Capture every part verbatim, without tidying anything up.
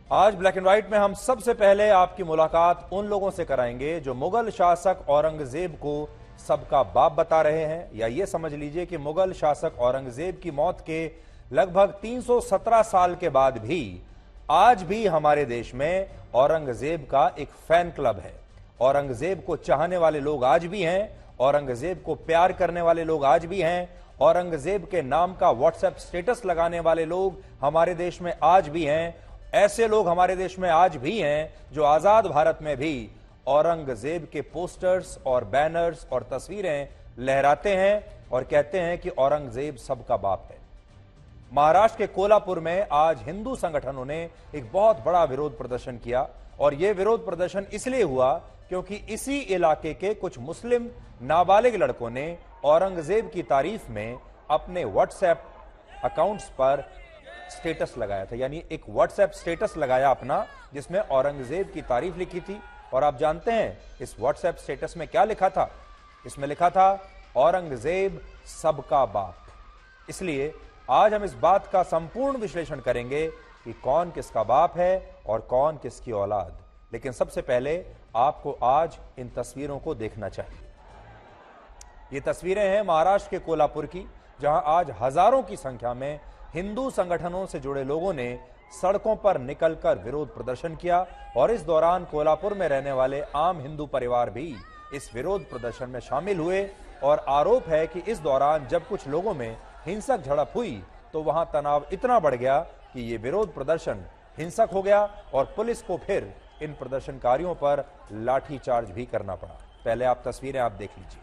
आज black and white में हम सबसे पहले आपकी मुलाकात उन लोगों से कराएंगे जो मुगल शासक औरंगजेब को सबका बाप बता रहे हैं, या ये समझ लीजिए कि मुगल शासक औरंगजेब की मौत के लगभग तीन सौ सत्रह साल के बाद भी आज भी हमारे देश में औरंगजेब का एक फैन क्लब है। औरंगजेब को चाहने वाले लोग आज भी हैं, औरंगजेब को प्यार करने वाले लोग आज भी हैं, औरंगजेब के नाम का व्हाट्सएप स्टेटस लगाने वाले लोग हमारे देश में आज भी हैं। ऐसे लोग हमारे देश में आज भी हैं जो आजाद भारत में भी औरंगजेब के पोस्टर्स और बैनर्स और तस्वीरें लहराते हैं और कहते हैं कि औरंगजेब सबका बाप है। महाराष्ट्र के कोल्हापुर में आज हिंदू संगठनों ने एक बहुत बड़ा विरोध प्रदर्शन किया, और यह विरोध प्रदर्शन इसलिए हुआ क्योंकि इसी इलाके के कुछ मुस्लिम नाबालिग लड़कों ने औरंगजेब की तारीफ में अपने व्हाट्सएप अकाउंट्स पर स्टेटस लगाया था। यानी एक व्हाट्सएप स्टेटस लगाया अपना, जिसमें औरंगजेब की तारीफ लिखी थी। और आप जानते हैं इस व्हाट्सएप स्टेटस में क्या लिखा था? इसमें लिखा था औरंगजेब सबका बाप। इसलिए आज हम इस बात का संपूर्ण विश्लेषण करेंगे कि कौन किसका बाप है और कौन किसकी औलाद। लेकिन सबसे पहले आपको आज इन तस्वीरों को देखना चाहिए। ये तस्वीरें हैं महाराष्ट्र के कोल्हापुर की, जहां आज हजारों की संख्या में हिंदू संगठनों से जुड़े लोगों ने सड़कों पर निकलकर विरोध प्रदर्शन किया, और इस दौरान कोल्हापुर में रहने वाले आम हिंदू परिवार भी इस विरोध प्रदर्शन में शामिल हुए। और आरोप है कि इस दौरान जब कुछ लोगों में हिंसक झड़प हुई तो वहां तनाव इतना बढ़ गया कि यह विरोध प्रदर्शन हिंसक हो गया और पुलिस को फिर इन प्रदर्शनकारियों पर लाठीचार्ज भी करना पड़ा। पहले आप तस्वीरें आप देख लीजिए।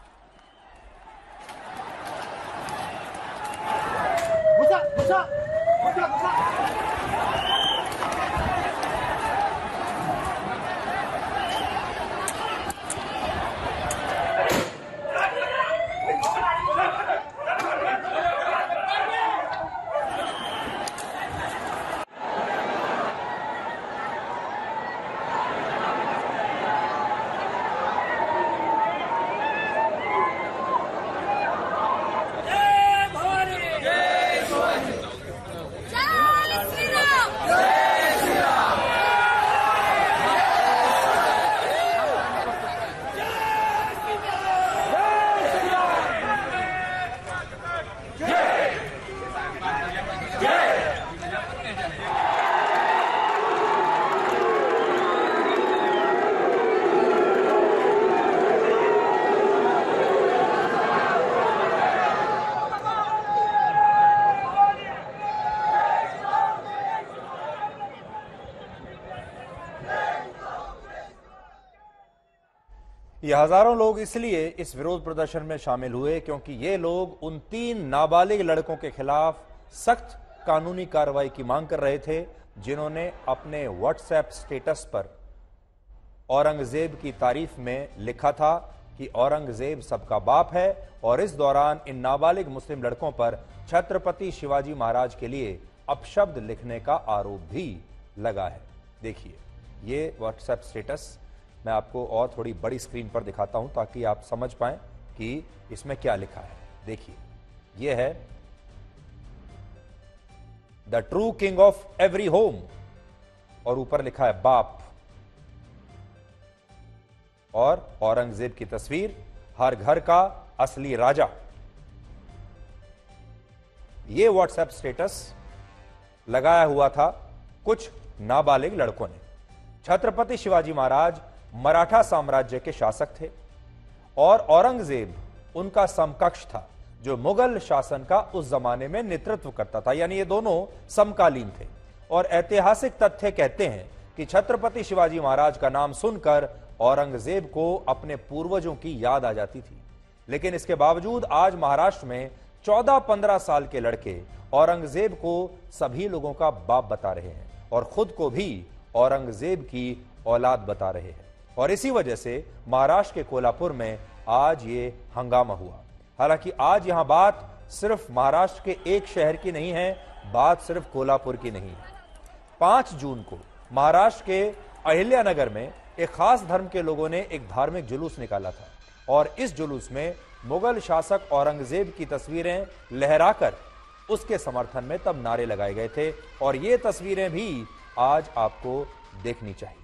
बुसा, बुसा, बुसा, बुसा। ये हजारों लोग इसलिए इस विरोध प्रदर्शन में शामिल हुए क्योंकि ये लोग उन तीन नाबालिग लड़कों के खिलाफ सख्त कानूनी कार्रवाई की मांग कर रहे थे, जिन्होंने अपने व्हाट्सएप स्टेटस पर औरंगजेब की तारीफ में लिखा था कि औरंगजेब सबका बाप है। और इस दौरान इन नाबालिग मुस्लिम लड़कों पर छत्रपति शिवाजी महाराज के लिए अपशब्द लिखने का आरोप भी लगा है। देखिए ये व्हाट्सएप स्टेटस मैं आपको और थोड़ी बड़ी स्क्रीन पर दिखाता हूं ताकि आप समझ पाएं कि इसमें क्या लिखा है। देखिए ये है the true king of every home, और ऊपर लिखा है बाप, और औरंगजेब की तस्वीर, हर घर का असली राजा। यह व्हाट्सएप स्टेटस लगाया हुआ था कुछ नाबालिग लड़कों ने। छत्रपति शिवाजी महाराज मराठा साम्राज्य के शासक थे और औरंगजेब उनका समकक्ष था जो मुगल शासन का उस जमाने में नेतृत्व करता था। यानी ये दोनों समकालीन थे। और ऐतिहासिक तथ्य कहते हैं कि छत्रपति शिवाजी महाराज का नाम सुनकर औरंगजेब को अपने पूर्वजों की याद आ जाती थी। लेकिन इसके बावजूद आज महाराष्ट्र में चौदह पंद्रह साल के लड़के औरंगजेब को सभी लोगों का बाप बता रहे हैं और खुद को भी औरंगजेब की औलाद बता रहे हैं। और इसी वजह से महाराष्ट्र के कोल्हापुर में आज ये हंगामा हुआ। हालांकि आज यहां बात सिर्फ महाराष्ट्र के एक शहर की नहीं है, बात सिर्फ कोल्हापुर की नहीं है। पांच जून को महाराष्ट्र के अहिल्यानगर में एक खास धर्म के लोगों ने एक धार्मिक जुलूस निकाला था और इस जुलूस में मुगल शासक औरंगजेब की तस्वीरें लहराकर उसके समर्थन में तब नारे लगाए गए थे। और ये तस्वीरें भी आज आपको देखनी चाहिए।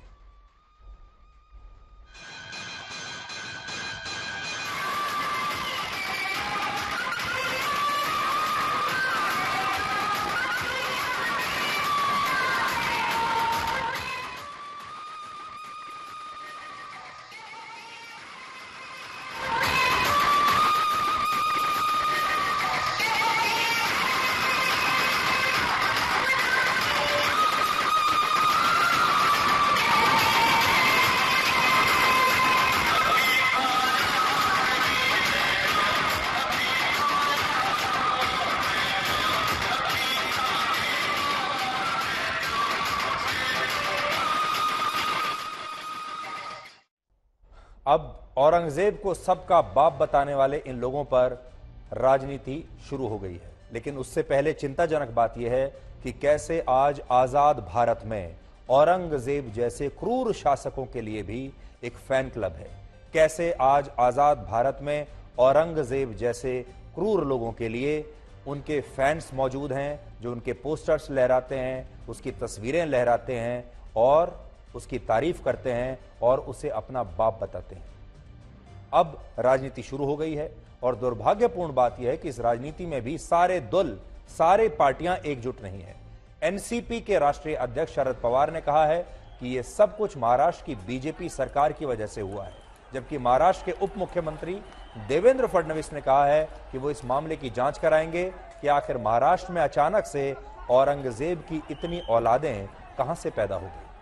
अब औरंगजेब को सबका बाप बताने वाले इन लोगों पर राजनीति शुरू हो गई है, लेकिन उससे पहले चिंताजनक बात यह है कि कैसे आज आजाद भारत में औरंगजेब जैसे क्रूर शासकों के लिए भी एक फैन क्लब है। कैसे आज आजाद भारत में औरंगजेब जैसे क्रूर लोगों के लिए उनके फैंस मौजूद हैं, जो उनके पोस्टर्स लहराते हैं, उसकी तस्वीरें लहराते हैं और उसकी तारीफ करते हैं और उसे अपना बाप बताते हैं। अब राजनीति शुरू हो गई है और दुर्भाग्यपूर्ण बात यह है कि इस राजनीति में भी सारे दल, सारे पार्टियां एकजुट नहीं है। एनसीपी के राष्ट्रीय अध्यक्ष शरद पवार ने कहा है कि यह सब कुछ महाराष्ट्र की बीजेपी सरकार की वजह से हुआ है, जबकि महाराष्ट्र के उप मुख्यमंत्री देवेंद्र फडणवीस ने कहा है कि वो इस मामले की जांच कराएंगे कि आखिर महाराष्ट्र में अचानक से औरंगजेब की इतनी औलादें कहां से पैदा हो गई।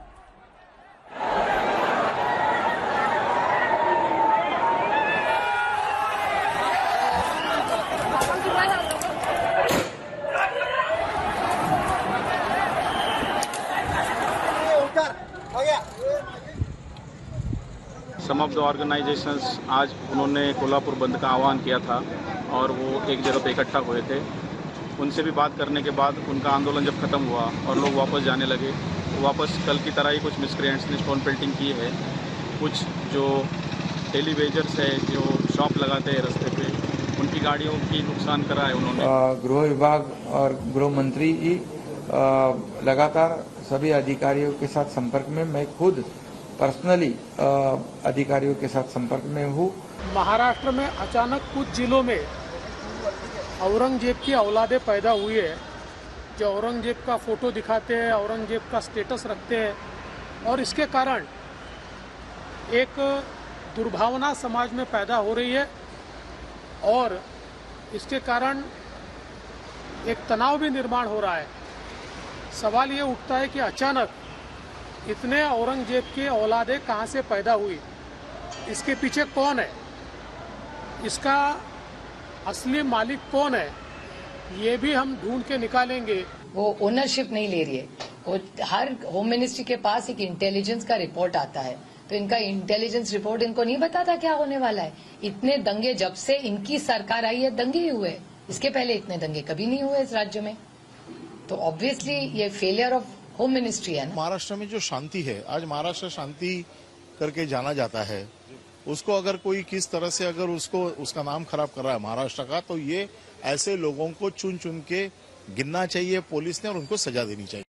सम ऑफ द ऑर्गेनाइजेशंस आज उन्होंने कोल्हापुर बंद का आह्वान किया था और वो एक जगह पे इकट्ठा हुए थे। उनसे भी बात करने के बाद उनका आंदोलन जब खत्म हुआ और लोग वापस जाने लगे, तो वापस कल की तरह ही कुछ मिसक्रिएंट्स ने स्टोन पेल्टिंग की है। कुछ जो डेली वेजर्स है, जो शॉप लगाते हैं रास्ते पे, उनकी गाड़ियों की नुकसान करा है उन्होंने। गृह विभाग और गृह मंत्री जी लगातार सभी अधिकारियों के साथ संपर्क में, मैं खुद पर्सनली अधिकारियों के साथ संपर्क में हूँ। महाराष्ट्र में अचानक कुछ जिलों में औरंगजेब की औलादें पैदा हुई है, जो औरंगजेब का फोटो दिखाते हैं, औरंगजेब का स्टेटस रखते हैं और इसके कारण एक दुर्भावना समाज में पैदा हो रही है और इसके कारण एक तनाव भी निर्माण हो रहा है। सवाल ये उठता है कि अचानक इतने औरंगजेब की औलादें कहाँ से पैदा हुई, इसके पीछे कौन है, इसका असली मालिक कौन है, ये भी हम ढूंढ के निकालेंगे। वो ओनरशिप नहीं ले रही है। वो हर होम मिनिस्ट्री के पास एक इंटेलिजेंस का रिपोर्ट आता है, तो इनका इंटेलिजेंस रिपोर्ट इनको नहीं बताता क्या होने वाला है। इतने दंगे जब से इनकी सरकार आई है दंगे ही हुए, इसके पहले इतने दंगे कभी नहीं हुए इस राज्य में। तो ऑब्वियसली ये फेलियर ऑफ होम मिनिस्ट्री है। महाराष्ट्र में जो शांति है, आज महाराष्ट्र शांति करके जाना जाता है, उसको अगर कोई किस तरह से अगर उसको उसका नाम खराब कर रहा है महाराष्ट्र का, तो ये ऐसे लोगों को चुन चुन के गिनना चाहिए पुलिस ने और उनको सजा देनी चाहिए।